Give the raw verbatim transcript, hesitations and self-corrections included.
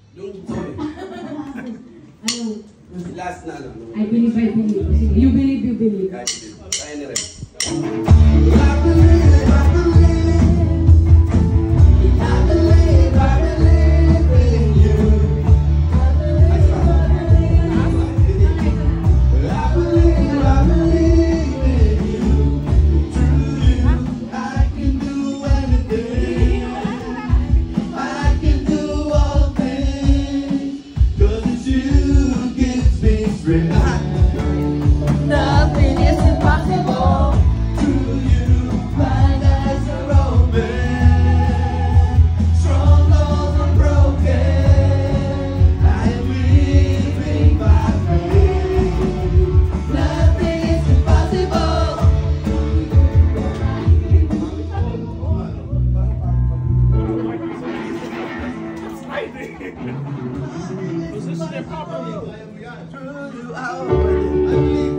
Yung sorry. Anong? Last na lang. I believe, I believe. Sige, you believe, you believe. Kaya na rin. Nothing is impossible to you, blind as a Roman. Strong laws are broken. I am living by faith. Nothing is impossible. Position it properly. True to our